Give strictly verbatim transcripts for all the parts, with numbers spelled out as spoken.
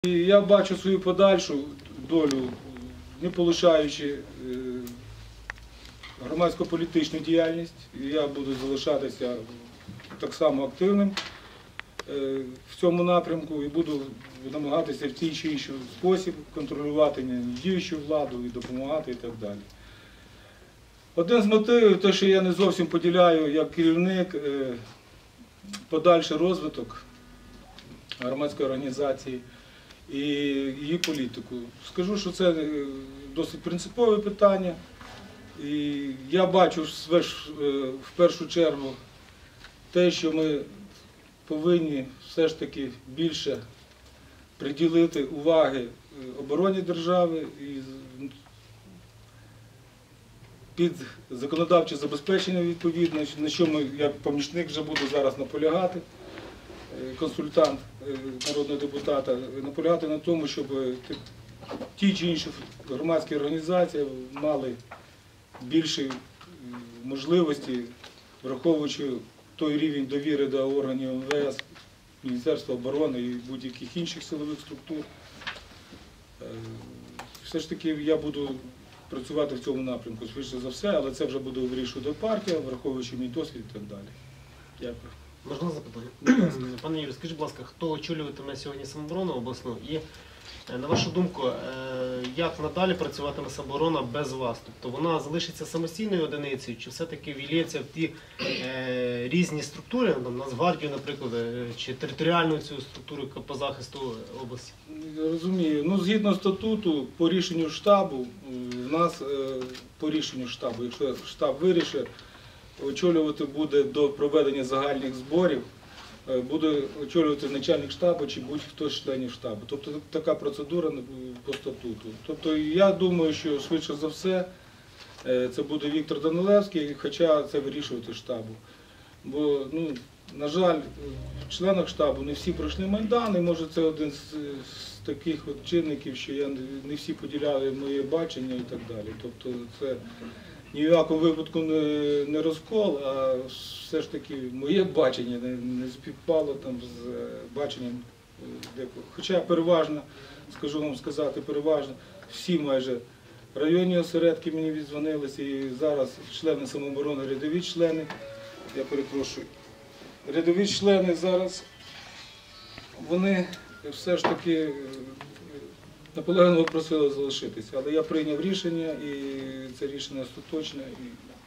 І я бачу свою подальшу долю, не полишаючи громадсько-політичну діяльність. І я буду залишатися так само активним в цьому напрямку і буду намагатися в тій чи інший спосіб контролювати діючу владу і допомагати і так далі. Один з мотивів, те, що я не зовсім поділяю як керівник подальший розвиток громадської організації і її політику. Скажу, що це досить принципове питання. І я бачу в першу чергу те, що ми повинні все ж таки більше приділити уваги обороні держави і під законодавче забезпечення відповідно, на що ми, як помічник, вже буду зараз наполягати, консультант народного депутата, наполягати на тому, щоб ті чи інші громадські організації мали більші можливості, враховуючи той рівень довіри до органів ем ве ес, Міністерства оборони і будь-яких інших силових структур. Все ж таки я буду працювати в цьому напрямку, швидше за все, але це вже буде вирішувати партія, враховуючи мій досвід і так далі. Дякую. Можна запитання? Пане Юрію, скажіть, будь ласка, хто очолюватиме сьогодні самооборону обласну і, на вашу думку, як надалі працюватиме самооборона без вас? Тобто вона залишиться самостійною одиницею, чи все-таки вілється в ті е, різні структури, там, Нацгвардію, наприклад, чи територіальну цю структуру по захисту області? Я розумію. Ну, згідно статуту, по рішенню штабу, в нас по рішенню штабу, якщо штаб вирішить, очолювати буде до проведення загальних зборів, буде очолювати начальник штабу чи будь-хто з членів штабу. Тобто така процедура по статуту. Тобто я думаю, що швидше за все це буде Віктор Данилевський, хоча це вирішувати штабу. Бо, ну, на жаль, в членах штабу не всі пройшли Майдан, і може це один з, з таких от чинників, що я не всі поділяли моє бачення і так далі. Тобто це ні в якому випадку не, не розкол, а все ж таки моє бачення не, не співпало там з баченням декого. Хоча переважно, скажу вам сказати, переважно всі майже районні осередки мені віддзвонилися, і зараз члени самооборони, рядові члени, я перепрошую, рядові члени зараз, вони все ж таки наполегливо просили залишитися, але я прийняв рішення, і це рішення остаточне, і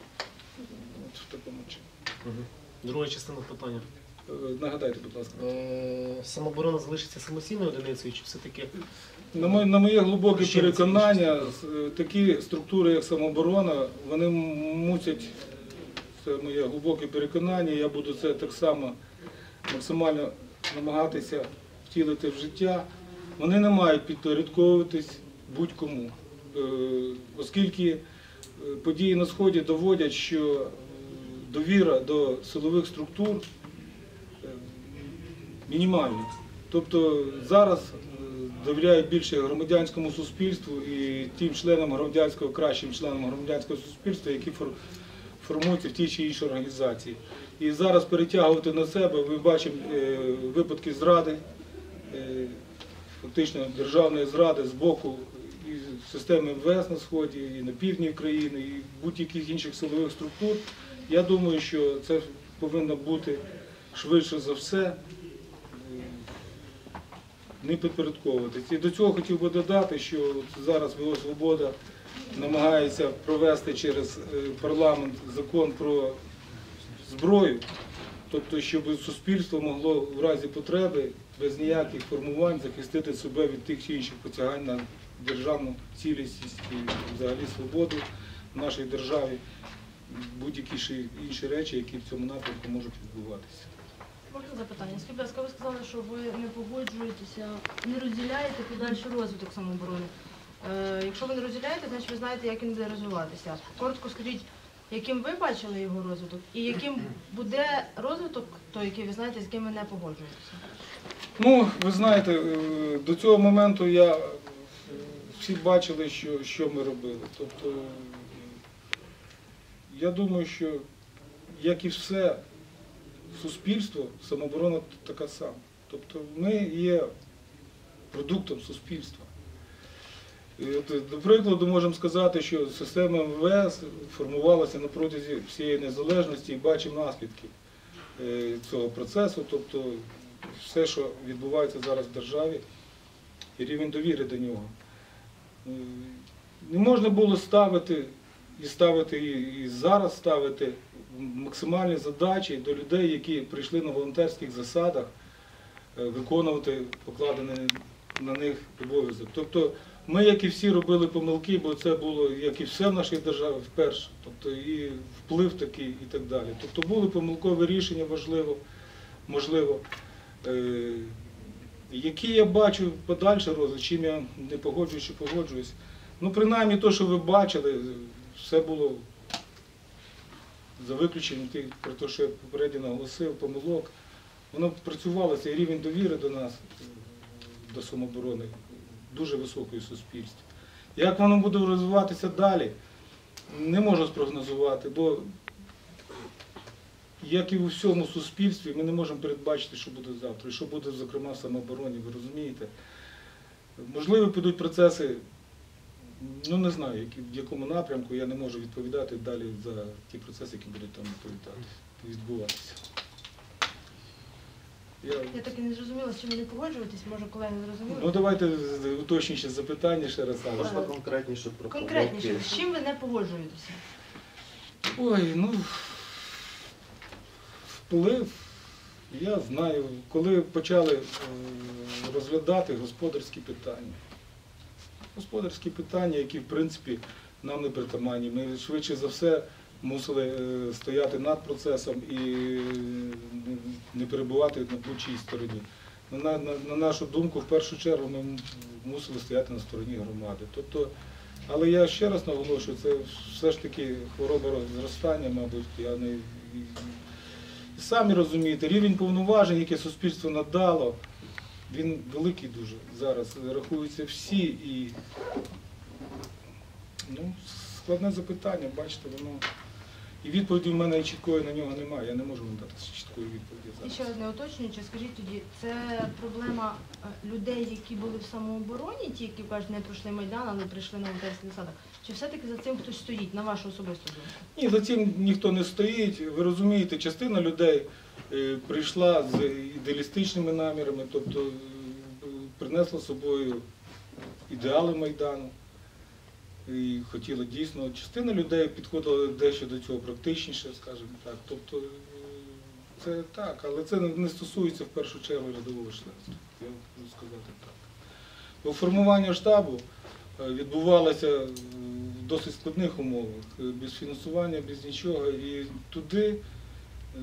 от в такому чині. Друга частина питання. Нагадайте, будь ласка. Самооборона залишиться самостійною одиницею, чи все-таки? На моє, на моє глибоке переконання, такі структури, як самооборона, вони мусять, це моє глибоке переконання, я буду це так само максимально намагатися втілити в життя. Вони не мають підпорядковуватись будь-кому, оскільки події на Сході доводять, що довіра до силових структур мінімальна. Тобто зараз довіряють більше громадянському суспільству і тим членам громадянського, кращим членам громадянського суспільства, які формуються в тій чи іншій організації. І зараз перетягувати на себе, ми бачимо випадки зради, фактично державної зради з боку і системи ем ве ес на Сході, і на півдні країни, і будь-яких інших силових структур. Я думаю, що це повинно бути швидше за все не підпорядковуватись. І до цього хотів би додати, що зараз ВО «Свобода» намагається провести через парламент закон про зброю, тобто щоб суспільство могло в разі потреби без ніяких формувань захистити себе від тих чи інших посягань на державну цілісність і взагалі свободу в нашій державі, будь-які інші речі, які в цьому напрямку можуть відбуватися. Можна запитання? Скажіть, будь ласка, ви сказали, що ви не погоджуєтеся, не розділяєте подальший розвиток самооборони. Е, якщо ви не розділяєте, значить ви знаєте, як він буде розвиватися. Коротко скажіть, яким ви бачили його розвиток і яким буде розвиток той, який ви знаєте, з яким ви не погоджуєтеся? Ну, ви знаєте, до цього моменту я, всі бачили, що, що ми робили. Тобто, я думаю, що, як і все суспільство, самооборона така сама. Тобто ми є продуктом суспільства. І от, до прикладу, можемо сказати, що система ем ве ес формувалася на протязі всієї незалежності і бачимо наслідки е, цього процесу, тобто все, що відбувається зараз в державі, і рівень довіри до нього. Е, Не можна було ставити і ставити, і і зараз ставити максимальні задачі до людей, які прийшли на волонтерських засадах е, виконувати покладений на них обов'язок. Тобто ми, як і всі, робили помилки, бо це було, як і все в нашій державі, вперше. Тобто і вплив такий, і так далі. Тобто були помилкові рішення, важливо, можливо. Е, які я бачу подальше розвиток, чим я не погоджуюсь чи погоджуюсь. Ну, принаймні, те, що ви бачили, все було за виключенням тих, про те, що я попередньо наголосив, помилок. Воно працювало, цей рівень довіри до нас, до самооборони, дуже високий у суспільстві. Як воно буде розвиватися далі, не можу спрогнозувати, бо, як і у всьому суспільстві, ми не можемо передбачити, що буде завтра, і що буде, зокрема, в самообороні, ви розумієте. Можливо, підуть процеси, ну не знаю, які, в якому напрямку, я не можу відповідати далі за ті процеси, які будуть там відбуватися. Я... Я так і не зрозуміла, з чим ви не погоджуєтесь, може колеги зрозуміли? Ну давайте уточнюючи запитання ще раз. але- Можна конкретніше про Конкретніше, помилки? з чим ви не погоджуєтеся? Ой, ну вплив, я знаю, коли почали е, розглядати господарські питання. Господарські питання, які, в принципі, нам не притаманні. Ми швидше за все мусили е, стояти над процесом і е, не перебувати на будь-чій стороні. На, на, на нашу думку, в першу чергу, ми мусили стояти на стороні громади. Тобто, але я ще раз наголошую, це все ж таки хвороба зростання, мабуть, я не... І самі розумієте, рівень повноважень, яке суспільство надало, він великий дуже зараз. Рахуються всі і ну, складне запитання, бачите, воно. І відповіді в мене чіткої на нього немає, я не можу вам дати чіткої відповіді І зараз. ще одне уточнююче, скажіть тоді, це проблема е, людей, які були в самообороні, ті, які кажуть, не пройшли Майдан, але прийшли на волонтерських засадах, чи все-таки за цим хтось стоїть, на вашу особисту думку? Ні, за цим ніхто не стоїть. Ви розумієте, частина людей е, прийшла з ідеалістичними намірами, тобто е, принесла з собою ідеали Майдану. І хотіла дійсно, частина людей підходила дещо до цього практичніше, скажімо так. Тобто е, це так, але це не стосується в першу чергу рядового членства, я можу сказати так. Бо формування штабу е, відбувалося в досить складних умовах, е, без фінансування, без нічого. І туди е,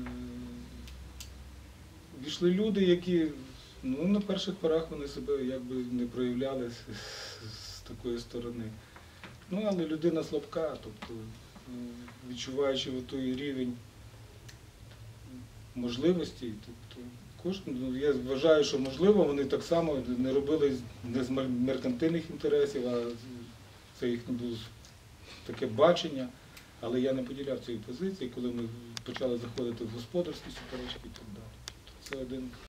війшли люди, які ну, на перших порах вони себе якби не проявляли з, з такої сторони. Ну, але людина слабка, тобто відчуваючи той рівень можливостей, тобто кожен, ну, я вважаю, що можливо вони так само не робили не з меркантильних інтересів, а це їхнє було таке бачення, але я не поділяв цієї позиції, коли ми почали заходити в господарські суперечки і так далі. Це один